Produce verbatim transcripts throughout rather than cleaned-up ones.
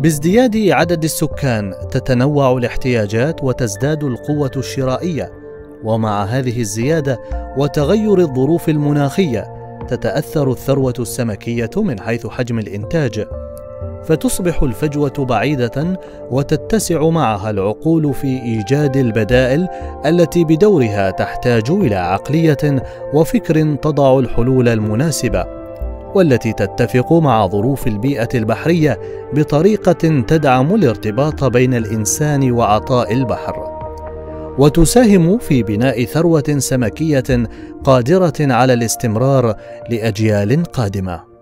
بازدياد عدد السكان تتنوع الاحتياجات وتزداد القوة الشرائية، ومع هذه الزيادة وتغير الظروف المناخية تتأثر الثروة السمكية من حيث حجم الإنتاج، فتصبح الفجوة بعيدة وتتسع معها العقول في إيجاد البدائل التي بدورها تحتاج إلى عقلية وفكر تضع الحلول المناسبة، والتي تتفق مع ظروف البيئة البحرية بطريقة تدعم الارتباط بين الإنسان وعطاء البحر، وتساهم في بناء ثروة سمكية قادرة على الاستمرار لأجيال قادمة.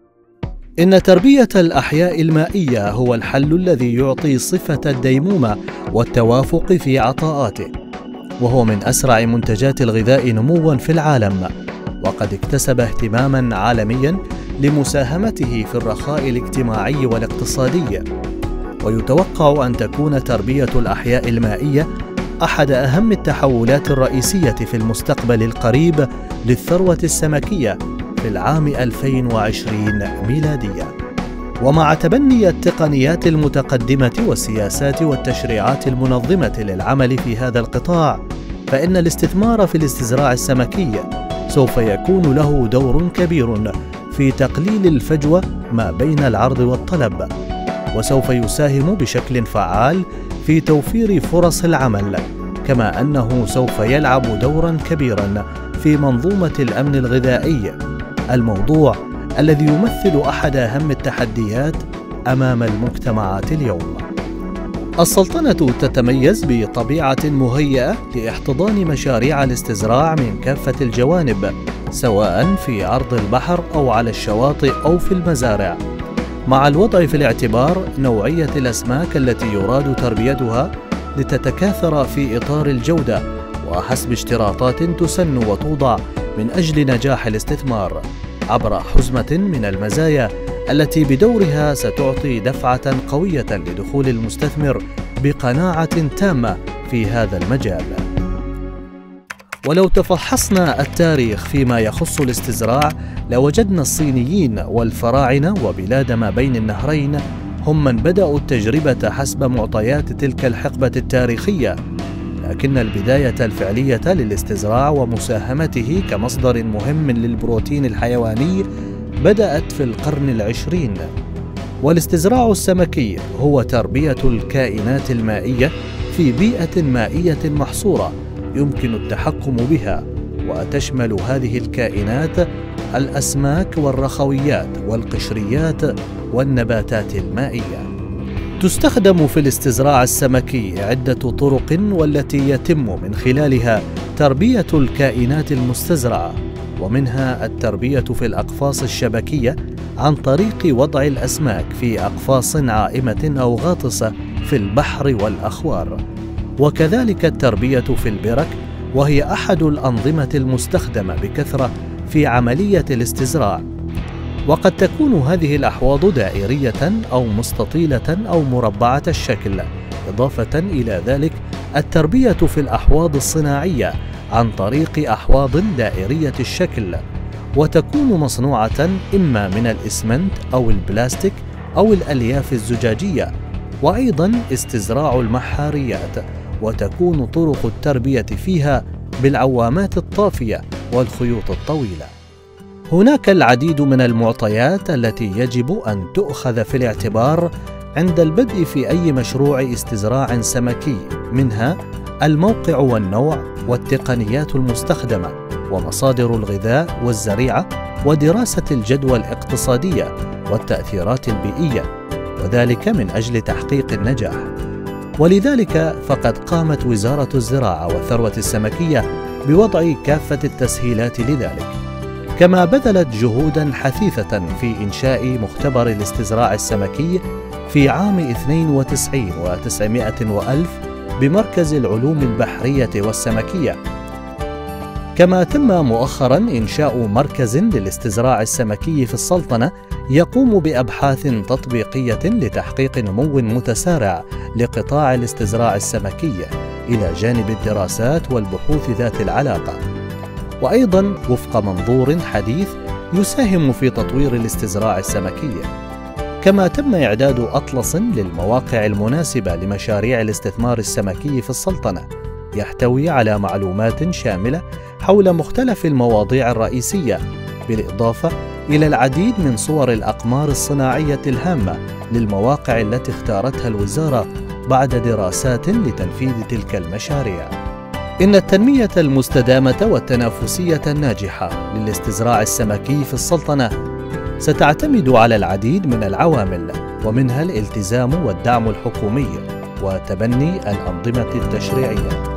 إن تربية الأحياء المائية هو الحل الذي يعطي صفة الديمومة والتوافق في عطاءاته، وهو من أسرع منتجات الغذاء نمواً في العالم، وقد اكتسب اهتماماً عالمياً لمساهمته في الرخاء الاجتماعي والاقتصادي. ويتوقع أن تكون تربية الأحياء المائية أحد أهم التحولات الرئيسية في المستقبل القريب للثروة السمكية في العام ألفين وعشرين ميلادية. ومع تبني التقنيات المتقدمة والسياسات والتشريعات المنظمة للعمل في هذا القطاع، فإن الاستثمار في الاستزراع السمكي سوف يكون له دور كبير في تقليل الفجوة ما بين العرض والطلب، وسوف يساهم بشكل فعال في توفير فرص العمل، كما أنه سوف يلعب دورا كبيرا في منظومة الأمن الغذائي، الموضوع الذي يمثل أحد أهم التحديات أمام المجتمعات اليوم. السلطنة تتميز بطبيعة مهيئة لاحتضان مشاريع الاستزراع من كافة الجوانب، سواء في عرض البحر أو على الشواطئ أو في المزارع، مع الوضع في الاعتبار نوعية الأسماك التي يراد تربيتها لتتكاثر في إطار الجودة وحسب اشتراطات تسن وتوضع من أجل نجاح الاستثمار، عبر حزمة من المزايا التي بدورها ستعطي دفعة قوية لدخول المستثمر بقناعة تامة في هذا المجال. ولو تفحصنا التاريخ فيما يخص الاستزراع لوجدنا الصينيين والفراعنة وبلاد ما بين النهرين هم من بدأوا التجربة حسب معطيات تلك الحقبة التاريخية، لكن البداية الفعلية للاستزراع ومساهمته كمصدر مهم للبروتين الحيواني بدأت في القرن العشرين. والاستزراع السمكي هو تربية الكائنات المائية في بيئة مائية محصورة يمكن التحكم بها، وتشمل هذه الكائنات الأسماك والرخويات والقشريات والنباتات المائية. تستخدم في الاستزراع السمكي عدة طرق، والتي يتم من خلالها تربية الكائنات المستزرعة، ومنها التربية في الأقفاص الشبكية عن طريق وضع الأسماك في أقفاص عائمة أو غاطسة في البحر والأخوار، وكذلك التربية في البرك، وهي أحد الأنظمة المستخدمة بكثرة في عملية الاستزراع. وقد تكون هذه الأحواض دائرية أو مستطيلة أو مربعة الشكل، إضافة إلى ذلك التربية في الأحواض الصناعية عن طريق أحواض دائرية الشكل، وتكون مصنوعة إما من الإسمنت أو البلاستيك أو الألياف الزجاجية، وأيضا استزراع المحاريات، وتكون طرق التربية فيها بالعوامات الطافية والخيوط الطويلة. هناك العديد من المعطيات التي يجب أن تؤخذ في الاعتبار عند البدء في أي مشروع استزراع سمكي، منها الموقع والنوع والتقنيات المستخدمة ومصادر الغذاء والزريعة ودراسة الجدوى الاقتصادية والتأثيرات البيئية، وذلك من أجل تحقيق النجاح. ولذلك فقد قامت وزارة الزراعة والثروة السمكية بوضع كافة التسهيلات لذلك، كما بذلت جهوداً حثيثة في إنشاء مختبر الاستزراع السمكي في عام اثنين وتسعين وتسعمائة وألف بمركز العلوم البحرية والسمكية. كما تم مؤخراً إنشاء مركز للاستزراع السمكي في السلطنة يقوم بأبحاث تطبيقية لتحقيق نمو متسارع لقطاع الاستزراع السمكي، إلى جانب الدراسات والبحوث ذات العلاقة، وأيضاً وفق منظور حديث يساهم في تطوير الاستزراع السمكي. كما تم إعداد أطلس للمواقع المناسبة لمشاريع الاستثمار السمكي في السلطنة، يحتوي على معلومات شاملة حول مختلف المواضيع الرئيسية، بالإضافة إلى العديد من صور الأقمار الصناعية الهامة للمواقع التي اختارتها الوزارة بعد دراسات لتنفيذ تلك المشاريع. إن التنمية المستدامة والتنافسية الناجحة للاستزراع السمكي في السلطنة ستعتمد على العديد من العوامل، ومنها الالتزام والدعم الحكومي وتبني الأنظمة التشريعية.